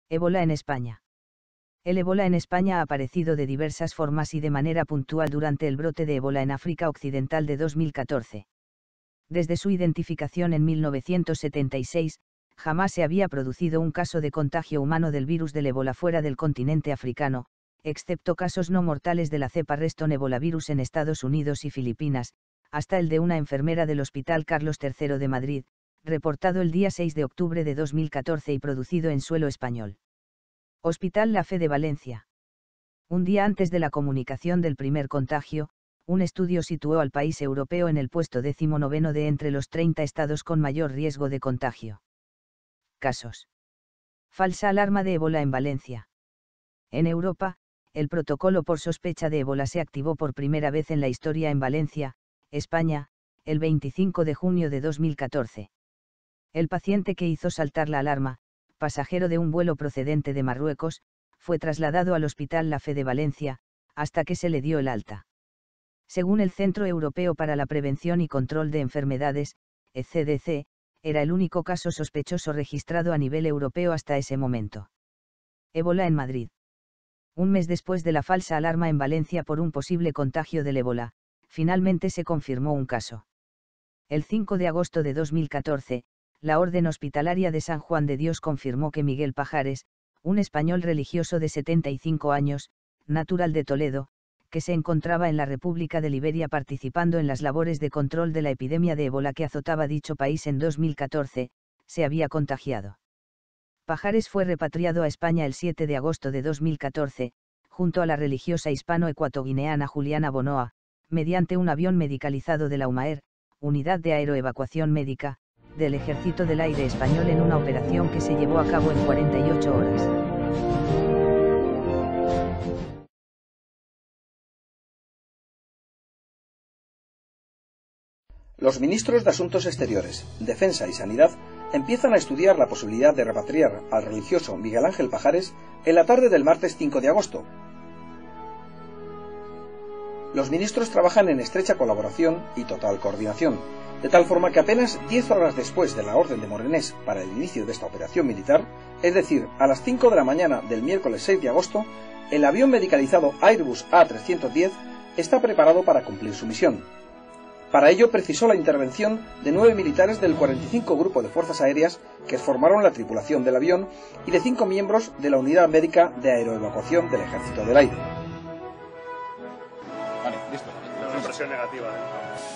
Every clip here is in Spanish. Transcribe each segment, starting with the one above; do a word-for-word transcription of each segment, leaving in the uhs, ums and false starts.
Ébola en España. El ébola en España ha aparecido de diversas formas y de manera puntual durante el brote de ébola en África Occidental de dos mil catorce. Desde su identificación en mil novecientos setenta y seis, jamás se había producido un caso de contagio humano del virus del ébola fuera del continente africano, excepto casos no mortales de la cepa Reston ebolavirus en Estados Unidos y Filipinas, hasta el de una enfermera del Hospital Carlos tercero de Madrid, reportado el día seis de octubre de dos mil catorce y producido en suelo español. Hospital La Fe de Valencia. Un día antes de la comunicación del primer contagio, un estudio situó al país europeo en el puesto decimonoveno de entre los treinta estados con mayor riesgo de contagio. Casos. Falsa alarma de ébola en Valencia. En Europa, el protocolo por sospecha de ébola se activó por primera vez en la historia en Valencia, España, el veinticinco de junio de dos mil catorce. El paciente que hizo saltar la alarma, pasajero de un vuelo procedente de Marruecos, fue trasladado al Hospital La Fe de Valencia, hasta que se le dio el alta. Según el Centro Europeo para la Prevención y Control de Enfermedades, E C D C, era el único caso sospechoso registrado a nivel europeo hasta ese momento. Ébola en Madrid. Un mes después de la falsa alarma en Valencia por un posible contagio del ébola, finalmente se confirmó un caso. El cinco de agosto de dos mil catorce, la Orden Hospitalaria de San Juan de Dios confirmó que Miguel Pajares, un español religioso de setenta y cinco años, natural de Toledo, que se encontraba en la República de Liberia participando en las labores de control de la epidemia de ébola que azotaba dicho país en dos mil catorce, se había contagiado. Pajares fue repatriado a España el siete de agosto de dos mil catorce, junto a la religiosa hispano-ecuatoguineana Juliana Bonoa, mediante un avión medicalizado de la UMAER, Unidad de Aeroevacuación Médica, del Ejército del Aire Español en una operación que se llevó a cabo en cuarenta y ocho horas. Los ministros de Asuntos Exteriores, Defensa y Sanidad empiezan a estudiar la posibilidad de repatriar al religioso Miguel Ángel Pajares en la tarde del martes cinco de agosto. Los ministros trabajan en estrecha colaboración y total coordinación, de tal forma que apenas diez horas después de la orden de Morenés para el inicio de esta operación militar, es decir, a las cinco de la mañana del miércoles seis de agosto, el avión medicalizado Airbus A trescientos diez está preparado para cumplir su misión. Para ello precisó la intervención de nueve militares del cuarenta y cinco Grupo de Fuerzas Aéreas que formaron la tripulación del avión y de cinco miembros de la Unidad Médica de Aeroevacuación del Ejército del Aire. Vale, listo. Una impresión negativa, ¿eh?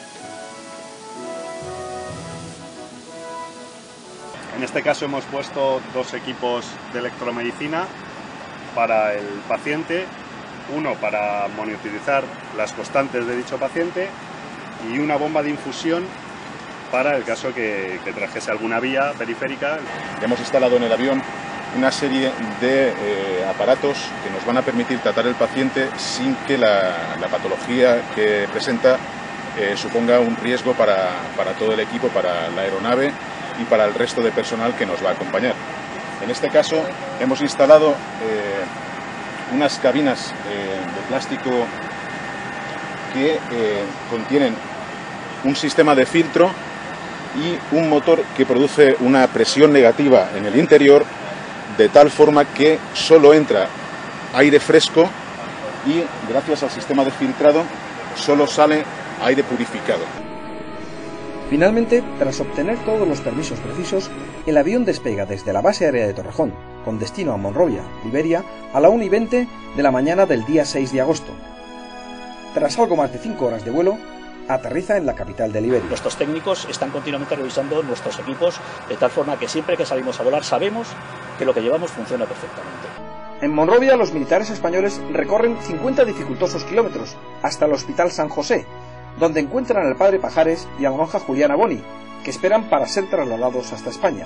En este caso hemos puesto dos equipos de electromedicina para el paciente, uno para monitorizar las constantes de dicho paciente y una bomba de infusión para el caso que, que trajese alguna vía periférica. Hemos instalado en el avión una serie de eh, aparatos que nos van a permitir tratar al paciente sin que la, la patología que presenta eh, suponga un riesgo para, para todo el equipo, para la aeronave y para el resto de personal que nos va a acompañar. En este caso hemos instalado eh, unas cabinas eh, de plástico que eh, contienen un sistema de filtro y un motor que produce una presión negativa en el interior, de tal forma que solo entra aire fresco y gracias al sistema de filtrado solo sale aire purificado. Finalmente, tras obtener todos los permisos precisos, el avión despega desde la base aérea de Torrejón, con destino a Monrovia, Liberia, a la una y veinte de la mañana del día seis de agosto. Tras algo más de cinco horas de vuelo, aterriza en la capital de Liberia. Nuestros técnicos están continuamente revisando nuestros equipos, de tal forma que siempre que salimos a volar sabemos que lo que llevamos funciona perfectamente. En Monrovia, los militares españoles recorren cincuenta dificultosos kilómetros hasta el Hospital San José, donde encuentran al padre Pajares y a la monja Juliana Boni, que esperan para ser trasladados hasta España.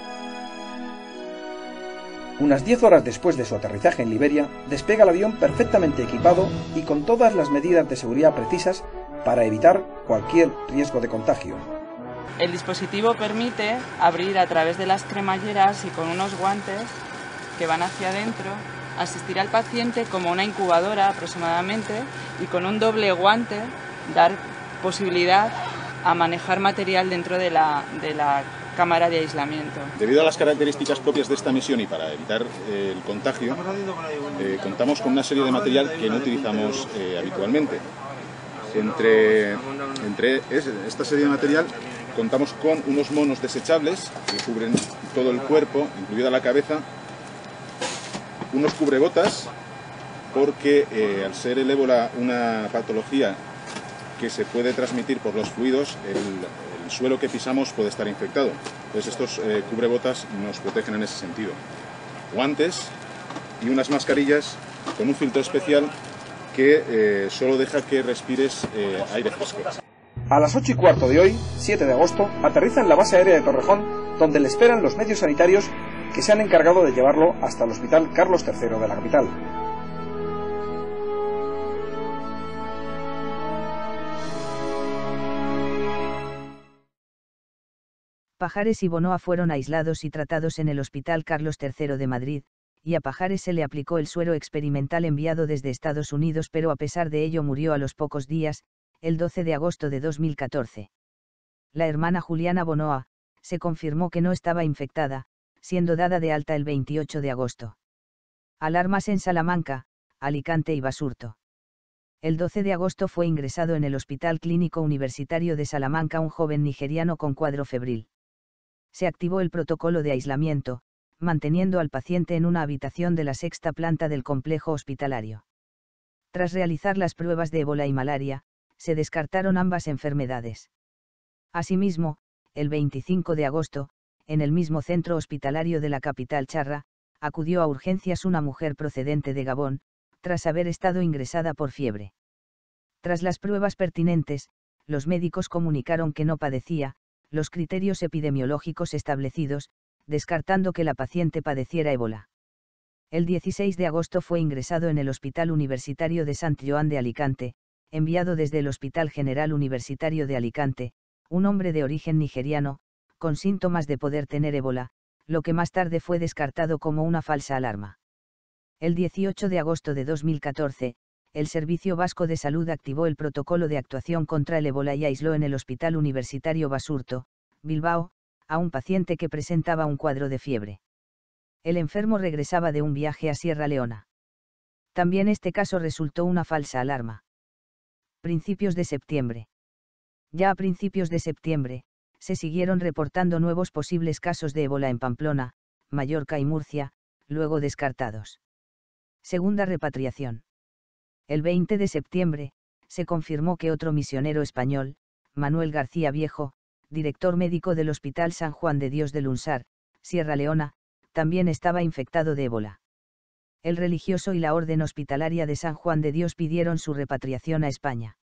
Unas diez horas después de su aterrizaje en Liberia, despega el avión perfectamente equipado y con todas las medidas de seguridad precisas para evitar cualquier riesgo de contagio. El dispositivo permite abrir a través de las cremalleras y con unos guantes que van hacia adentro, asistir al paciente como una incubadora aproximadamente y con un doble guante dar posibilidad a manejar material dentro de la, de la cámara de aislamiento. Debido a las características propias de esta misión y para evitar eh, el contagio, eh, contamos con una serie de material que no utilizamos eh, habitualmente. Entre, entre esta serie de material contamos con unos monos desechables que cubren todo el cuerpo, incluida la cabeza, unos cubrebotas, porque eh, al ser el ébola una patología que se puede transmitir por los fluidos, el, el suelo que pisamos puede estar infectado. Entonces estos eh, cubrebotas nos protegen en ese sentido. Guantes y unas mascarillas con un filtro especial que eh, solo deja que respires eh, aire fresco. A las ocho y cuarto de hoy, siete de agosto, aterriza en la base aérea de Torrejón, donde le esperan los medios sanitarios que se han encargado de llevarlo hasta el Hospital Carlos tercero de la capital. Pajares y Bonoa fueron aislados y tratados en el Hospital Carlos tercero de Madrid, y a Pajares se le aplicó el suero experimental enviado desde Estados Unidos, pero a pesar de ello murió a los pocos días, el doce de agosto de dos mil catorce. La hermana Juliana Bonoa se confirmó que no estaba infectada, siendo dada de alta el veintiocho de agosto. Alarmas en Salamanca, Alicante y Basurto. El doce de agosto fue ingresado en el Hospital Clínico Universitario de Salamanca un joven nigeriano con cuadro febril. Se activó el protocolo de aislamiento, manteniendo al paciente en una habitación de la sexta planta del complejo hospitalario. Tras realizar las pruebas de ébola y malaria, se descartaron ambas enfermedades. Asimismo, el veinticinco de agosto, en el mismo centro hospitalario de la capital charra, acudió a urgencias una mujer procedente de Gabón, tras haber estado ingresada por fiebre. Tras las pruebas pertinentes, los médicos comunicaron que no padecía los criterios epidemiológicos establecidos, descartando que la paciente padeciera ébola. El dieciséis de agosto fue ingresado en el Hospital Universitario de Sant Joan de Alicante, enviado desde el Hospital General Universitario de Alicante, un hombre de origen nigeriano, con síntomas de poder tener ébola, lo que más tarde fue descartado como una falsa alarma. El dieciocho de agosto de dos mil catorce, el Servicio Vasco de Salud activó el protocolo de actuación contra el ébola y aisló en el Hospital Universitario Basurto, Bilbao, a un paciente que presentaba un cuadro de fiebre. El enfermo regresaba de un viaje a Sierra Leona. También este caso resultó una falsa alarma. Principios de septiembre. Ya a principios de septiembre, se siguieron reportando nuevos posibles casos de ébola en Pamplona, Mallorca y Murcia, luego descartados. Segunda repatriación. El veinte de septiembre, se confirmó que otro misionero español, Manuel García Viejo, director médico del Hospital San Juan de Dios de Lunsar, Sierra Leona, también estaba infectado de ébola. El religioso y la Orden Hospitalaria de San Juan de Dios pidieron su repatriación a España.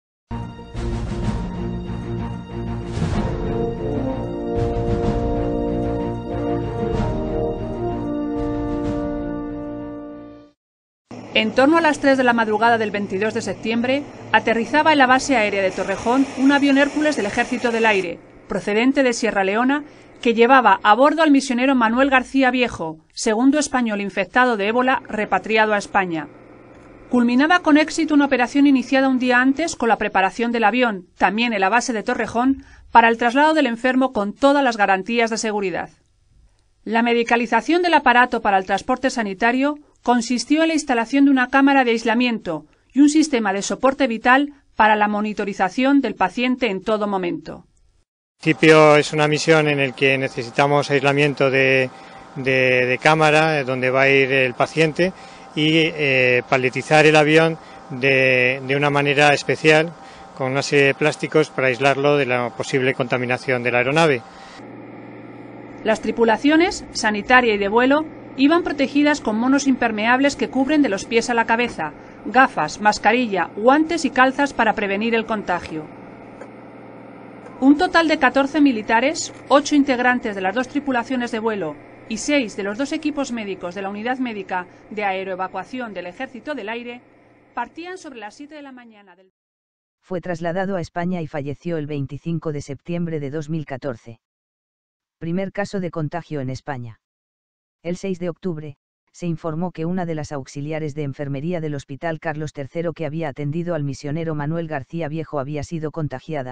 En torno a las tres de la madrugada del veintidós de septiembre, aterrizaba en la base aérea de Torrejón un avión Hércules del Ejército del Aire, procedente de Sierra Leona, que llevaba a bordo al misionero Manuel García Viejo, segundo español infectado de ébola repatriado a España. Culminaba con éxito una operación iniciada un día antes con la preparación del avión, también en la base de Torrejón, para el traslado del enfermo con todas las garantías de seguridad. La medicalización del aparato para el transporte sanitario consistió en la instalación de una cámara de aislamiento y un sistema de soporte vital para la monitorización del paciente en todo momento. En principio es una misión en la que necesitamos aislamiento de, de, de cámara, donde va a ir el paciente, y eh, paletizar el avión de, de una manera especial, con una serie de plásticos para aislarlo de la posible contaminación de la aeronave. Las tripulaciones, sanitaria y de vuelo, iban protegidas con monos impermeables que cubren de los pies a la cabeza, gafas, mascarilla, guantes y calzas para prevenir el contagio. Un total de catorce militares, ocho integrantes de las dos tripulaciones de vuelo y seis de los dos equipos médicos de la Unidad Médica de Aeroevacuación del Ejército del Aire, partían sobre las siete de la mañana del... Fue trasladado a España y falleció el veinticinco de septiembre de dos mil catorce. Primer caso de contagio en España. El seis de octubre, se informó que una de las auxiliares de enfermería del Hospital Carlos tercero que había atendido al misionero Manuel García Viejo había sido contagiada,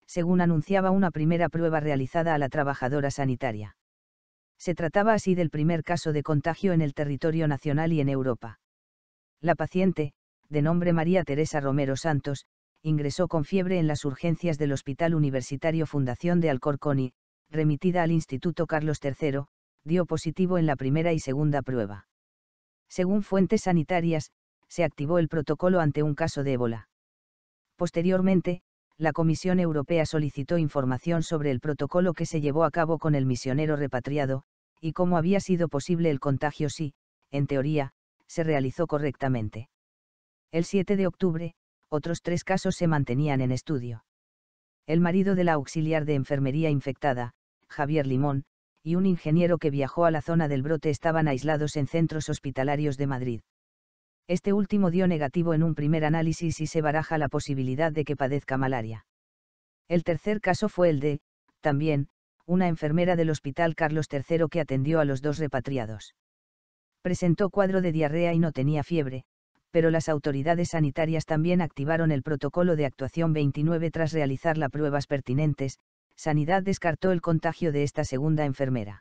según anunciaba una primera prueba realizada a la trabajadora sanitaria. Se trataba así del primer caso de contagio en el territorio nacional y en Europa. La paciente, de nombre María Teresa Romero Santos, ingresó con fiebre en las urgencias del Hospital Universitario Fundación de Alcorcón y, remitida al Instituto Carlos tercero, dio positivo en la primera y segunda prueba. Según fuentes sanitarias, se activó el protocolo ante un caso de ébola. Posteriormente, la Comisión Europea solicitó información sobre el protocolo que se llevó a cabo con el misionero repatriado, y cómo había sido posible el contagio si, en teoría, se realizó correctamente. El siete de octubre, otros tres casos se mantenían en estudio. El marido de la auxiliar de enfermería infectada, Javier Limón, y un ingeniero que viajó a la zona del brote estaban aislados en centros hospitalarios de Madrid. Este último dio negativo en un primer análisis y se baraja la posibilidad de que padezca malaria. El tercer caso fue el de, también, una enfermera del Hospital Carlos tercero que atendió a los dos repatriados. Presentó cuadro de diarrea y no tenía fiebre, pero las autoridades sanitarias también activaron el protocolo de actuación veintinueve tras realizar las pruebas pertinentes. Sanidad descartó el contagio de esta segunda enfermera.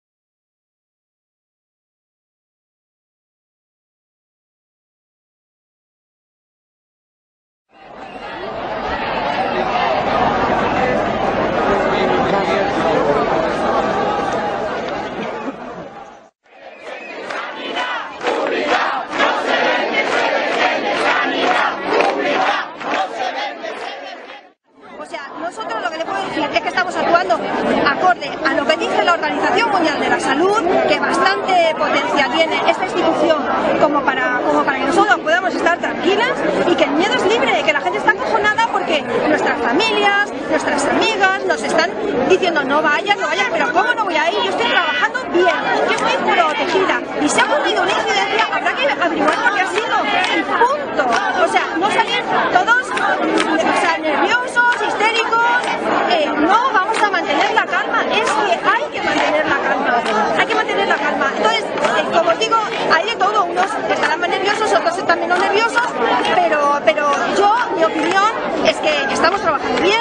Nosotros lo que le puedo decir es que estamos actuando acorde a lo que dice la Organización Mundial de la Salud, que bastante potencia tiene esta institución como para, como para que nosotros podamos estar tranquilas y que el miedo es libre, que la gente está acojonada porque nuestras familias, nuestras amigas nos están diciendo no vayan, no vayan, pero ¿cómo no voy a ir? Yo estoy trabajando bien, yo estoy protegida y si ha ocurrido una incidencia habrá que averiguar por qué ha sido y punto. O sea, no salir todos o sea, nerviosos, histéricos. Eh, no vamos a mantener la calma, es que hay que mantener la calma, hay que mantener la calma. Entonces, eh, como os digo, hay de todo, unos estarán más nerviosos, otros están menos nerviosos, pero, pero yo, mi opinión es que estamos trabajando bien,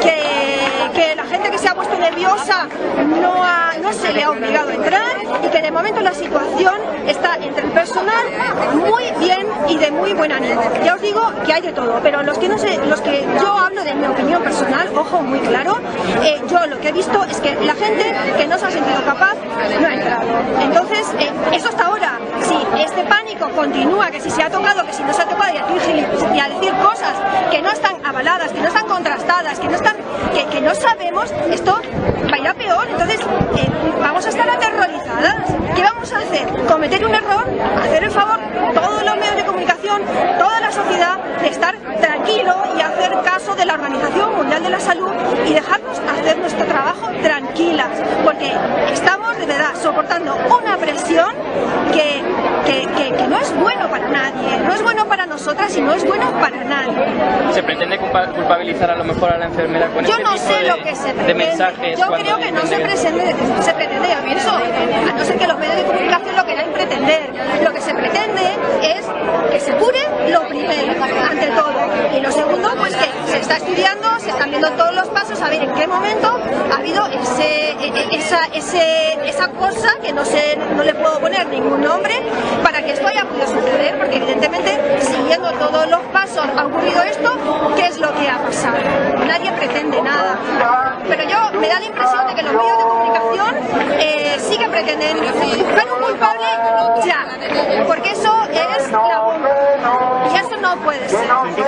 que, que la gente que se ha puesto nerviosa no, ha, no se le ha obligado a entrar y que de momento la situación está entre el personal muy bien y de muy buen ánimo. Ya os digo que hay de todo, pero los que no sé, los que yo hablo de mi opinión personal, ojo, muy claro, eh, yo lo que he visto es que la gente que no se ha sentido capaz no ha entrado. Entonces, eh, eso hasta ahora, si este pánico continúa, que si se ha tocado, que si no se ha tocado, y a decir, y a decir cosas que no están avaladas, que no están contrastadas, que no están, que, que no sabemos, esto va a ir a peor. Entonces, eh, vamos a estar aterrorizadas. ¿Qué vamos a hacer? ¿Cometer un error? Hacer el favor, todos los medios de comunicación, toda la sociedad, de estar tranquilo y hacer caso de la Organización Mundial de la Salud y dejarnos hacer nuestro trabajo tranquilas, porque estamos de verdad soportando una presión que, que, que, que no es bueno para nadie, no es bueno para nosotras y no es bueno para nadie. ¿Se pretende culpabilizar a lo mejor a la enfermera con Yo este no tipo sé de, lo que se pretende. de mensajes? Yo creo que no se pretende, se pretende, yo pienso, a no ser que los medios de comunicación lo quieran pretender. Lo que se pretende es que se cure lo primero, ante todo, y lo segundo, pues que se está estudiando, se están viendo todos los pasos, a ver en qué momento ha habido ese, esa, ese, esa cosa que no sé, no le puedo poner ningún nombre para que esto haya podido suceder, porque evidentemente siguiendo todos los pasos ha ocurrido esto. ¿Qué es lo que ha pasado? Nadie pretende nada, pero yo me da la impresión de que los medios de comunicación eh, sí que pretenden buscar un culpable ya, porque eso es la bomba y eso no puede ser.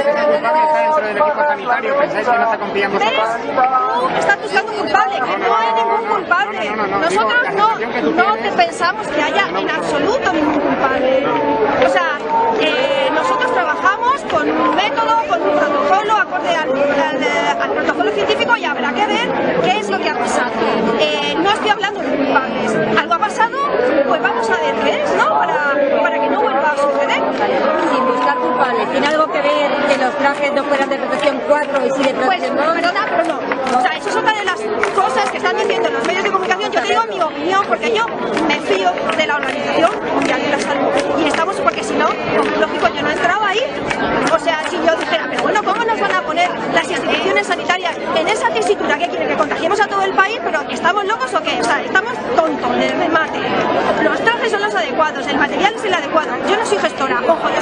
¿Pensáis que no se confía en vosotros? Tú estás buscando un culpable, que no hay ningún culpable. Nosotros no, no te pensamos que haya en absoluto ningún culpable. O sea, eh, nosotros trabajamos con un método, con un protocolo acorde al, al, al protocolo científico y habrá que ver qué es lo que ha pasado. Eh, no estoy hablando de culpables. ¿Algo ha pasado? Pues vamos a ver qué es, ¿no? Para, para que no vuelva a suceder. Sin buscar culpables, ¿tiene algo que ver que los trajes no fueran de protección cuatro y sí de protección dos? Pues, perdona, pero no. O sea, eso es otra de las cosas que están diciendo los medios de comunicación. Yo te digo mi opinión, porque yo me fío de la Organización Mundial de la Salud. Y estamos, porque si no, como es lógico, yo no entraba ahí. O sea, si yo dijera, pero bueno, ¿cómo nos van a poner las instituciones sanitarias en esa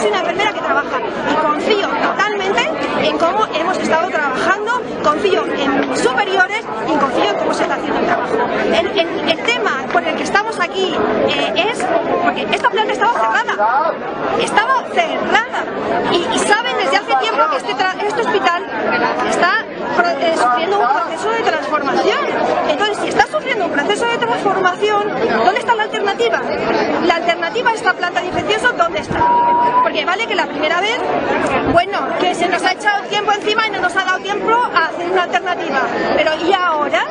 soy una enfermera que trabaja y confío totalmente en cómo hemos estado trabajando, confío en mis superiores y confío en cómo se está haciendo el trabajo. El, el, el tema por el que estamos aquí eh, es porque esta planta estaba cerrada, estaba cerrada y, y saben desde hace tiempo que este, este hospital está eh, sufriendo un proceso de transformación. Entonces, si está sufriendo un proceso de transformación, ¿dónde está la alternativa? La alternativa a esta planta de infecciosos, ¿dónde está? Porque vale que la primera vez, bueno, que se nos ha echado tiempo encima y no nos ha dado tiempo a hacer una alternativa. Pero ¿y ahora?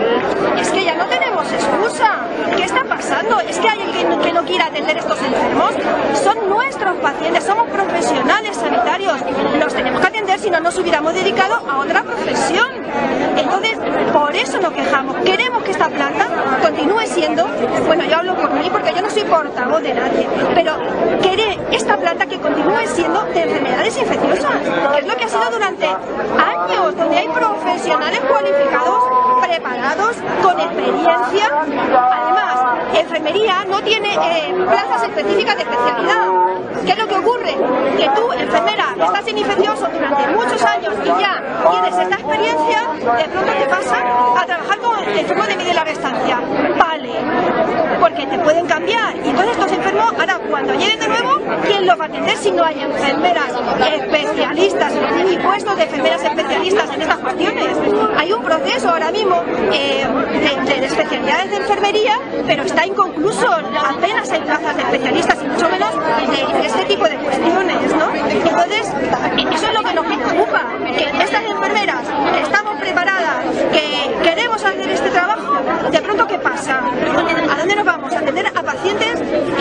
Es que ya no tenemos excusa. ¿Qué está pasando? ¿Es que hay alguien que no quiere atender a estos enfermos? Son nuestros pacientes, somos profesionales sanitarios. Los tenemos que atender, si no nos hubiéramos dedicado a otra profesión. Entonces, por eso nos quejamos. Queremos que esta planta continúe siendo, bueno, yo hablo por mí porque yo no soy portavoz de nadie, pero quiere esta planta que continúe siendo de enfermedades infecciosas, que es lo que ha sido durante años, donde hay profesionales cualificados, preparados, con experiencia. Además, enfermería no tiene eh, plazas específicas de especialidad. ¿Qué es lo que ocurre? Que tú, enfermera, estás en infeccioso durante muchos años y ya tienes esta experiencia, de pronto te pasan a trabajar con enfermos de media y larga estancia. Vale, porque te pueden cambiar. Y todos estos enfermos, ahora cuando lleguen de nuevo, ¿quién los va a atender si no hay enfermeras especialistas ni puestos de enfermeras especialistas en estas cuestiones? Hay un proceso ahora mismo eh, de, de especialidades de enfermería, pero está inconcluso. Apenas hay plazas de especialistas y mucho menos de, de este tipo de cuestiones, ¿no? Entonces, eso es lo que nos preocupa, que estas enfermeras estamos preparadas, que queremos hacer este trabajo, de pronto ¿qué pasa? ¿A dónde nos vamos? ¿A atender a pacientes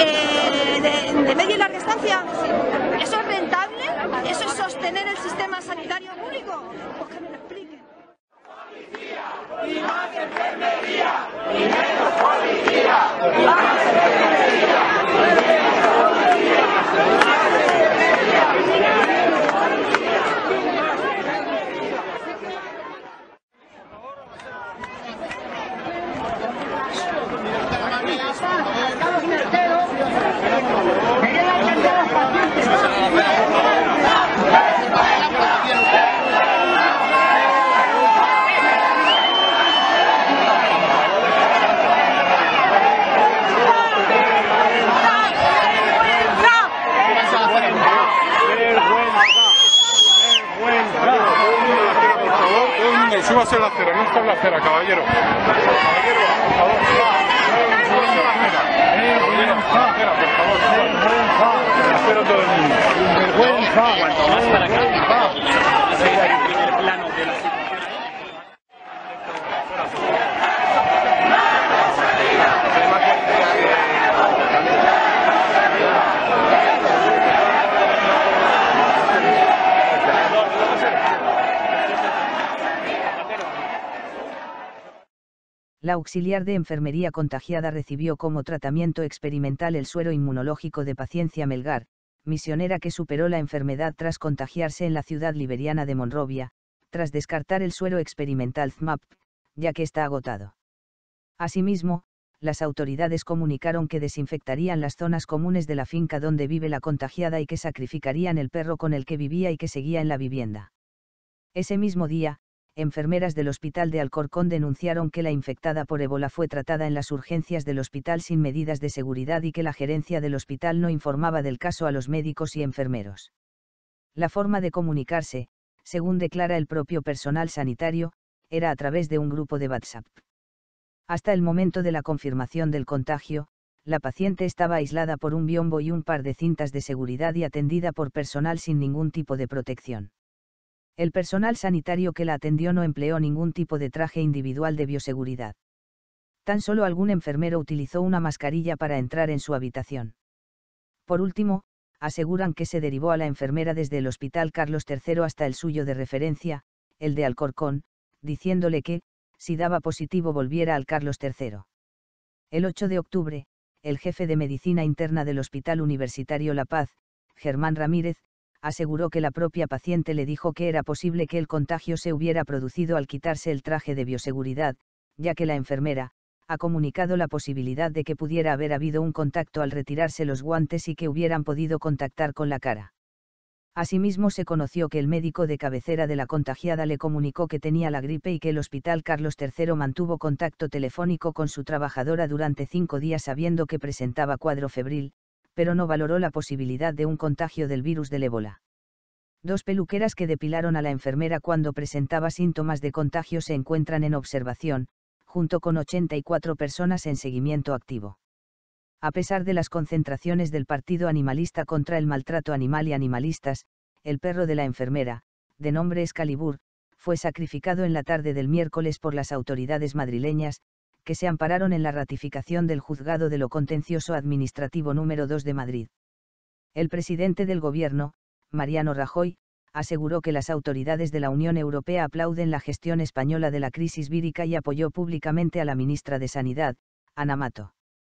eh, de, de media y larga estancia? ¿Eso es rentable? ¿Eso es sostener el sistema sanitario público? Pues que me lo expliquen. Y más enfermería, y menos policía, y más enfermería, y menos policía, y más enfermería, y menos policía. Súbase la acera, no está en la acera, caballero. Caballero, por favor. Súbase la acera. Súbase la acera, por favor. Espero todo el mundo. Vergüenza. Cuanto más para acá, el primer plano de la situación. La auxiliar de enfermería contagiada recibió como tratamiento experimental el suero inmunológico de Paciencia Melgar, misionera que superó la enfermedad tras contagiarse en la ciudad liberiana de Monrovia, tras descartar el suero experimental Z M A P, ya que está agotado. Asimismo, las autoridades comunicaron que desinfectarían las zonas comunes de la finca donde vive la contagiada y que sacrificarían el perro con el que vivía y que seguía en la vivienda. Ese mismo día, enfermeras del hospital de Alcorcón denunciaron que la infectada por ébola fue tratada en las urgencias del hospital sin medidas de seguridad y que la gerencia del hospital no informaba del caso a los médicos y enfermeros. La forma de comunicarse, según declara el propio personal sanitario, era a través de un grupo de WhatsApp. Hasta el momento de la confirmación del contagio, la paciente estaba aislada por un biombo y un par de cintas de seguridad y atendida por personal sin ningún tipo de protección. El personal sanitario que la atendió no empleó ningún tipo de traje individual de bioseguridad. Tan solo algún enfermero utilizó una mascarilla para entrar en su habitación. Por último, aseguran que se derivó a la enfermera desde el Hospital Carlos tercero hasta el suyo de referencia, el de Alcorcón, diciéndole que, si daba positivo volviera al Carlos tercero. El ocho de octubre, el jefe de medicina interna del Hospital Universitario La Paz, Germán Ramírez, aseguró que la propia paciente le dijo que era posible que el contagio se hubiera producido al quitarse el traje de bioseguridad, ya que la enfermera, ha comunicado la posibilidad de que pudiera haber habido un contacto al retirarse los guantes y que hubieran podido contactar con la cara. Asimismo, se conoció que el médico de cabecera de la contagiada le comunicó que tenía la gripe y que el Hospital Carlos tercero mantuvo contacto telefónico con su trabajadora durante cinco días sabiendo que presentaba cuadro febril, pero no valoró la posibilidad de un contagio del virus del ébola. Dos peluqueras que depilaron a la enfermera cuando presentaba síntomas de contagio se encuentran en observación, junto con ochenta y cuatro personas en seguimiento activo. A pesar de las concentraciones del Partido Animalista contra el maltrato animal y animalistas, el perro de la enfermera, de nombre Excalibur, fue sacrificado en la tarde del miércoles por las autoridades madrileñas, que se ampararon en la ratificación del Juzgado de lo Contencioso Administrativo número dos de Madrid. El presidente del Gobierno, Mariano Rajoy, aseguró que las autoridades de la Unión Europea aplauden la gestión española de la crisis vírica y apoyó públicamente a la ministra de Sanidad, Ana Mato.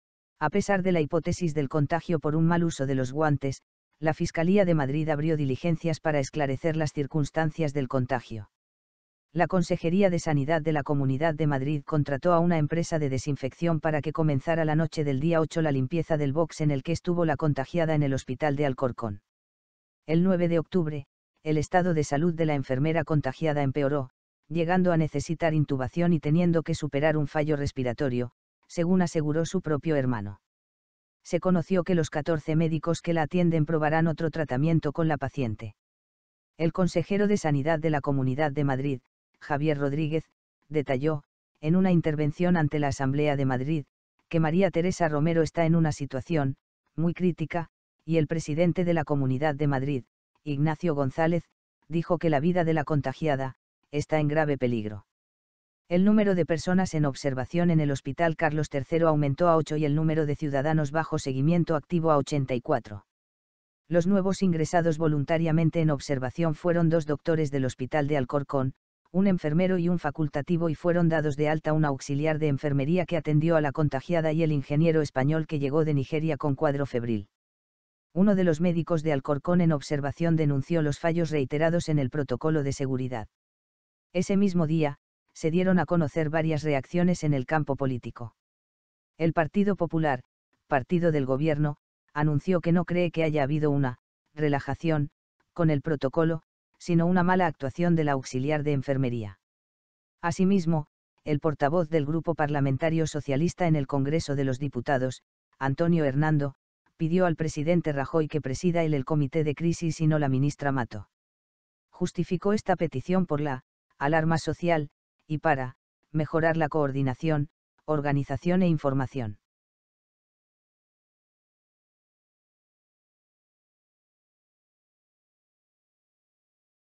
A pesar de la hipótesis del contagio por un mal uso de los guantes, la Fiscalía de Madrid abrió diligencias para esclarecer las circunstancias del contagio. La Consejería de Sanidad de la Comunidad de Madrid contrató a una empresa de desinfección para que comenzara la noche del día ocho la limpieza del box en el que estuvo la contagiada en el hospital de Alcorcón. El nueve de octubre, el estado de salud de la enfermera contagiada empeoró, llegando a necesitar intubación y teniendo que superar un fallo respiratorio, según aseguró su propio hermano. Se conoció que los catorce médicos que la atienden probarán otro tratamiento con la paciente. El consejero de Sanidad de la Comunidad de Madrid, Javier Rodríguez, detalló, en una intervención ante la Asamblea de Madrid, que María Teresa Romero está en una situación muy crítica, y el presidente de la Comunidad de Madrid, Ignacio González, dijo que la vida de la contagiada está en grave peligro. El número de personas en observación en el Hospital Carlos tercero aumentó a ocho y el número de ciudadanos bajo seguimiento activo a ochenta y cuatro. Los nuevos ingresados voluntariamente en observación fueron dos doctores del Hospital de Alcorcón, un enfermero y un facultativo, y fueron dados de alta un auxiliar de enfermería que atendió a la contagiada y el ingeniero español que llegó de Nigeria con cuadro febril. Uno de los médicos de Alcorcón en observación denunció los fallos reiterados en el protocolo de seguridad. Ese mismo día, se dieron a conocer varias reacciones en el campo político. El Partido Popular, partido del gobierno, anunció que no cree que haya habido una relajación con el protocolo, sino una mala actuación del auxiliar de enfermería. Asimismo, el portavoz del Grupo Parlamentario Socialista en el Congreso de los Diputados, Antonio Hernando, pidió al presidente Rajoy que presida él el comité de crisis y no la ministra Mato. Justificó esta petición por la alarma social, y para mejorar la coordinación, organización e información.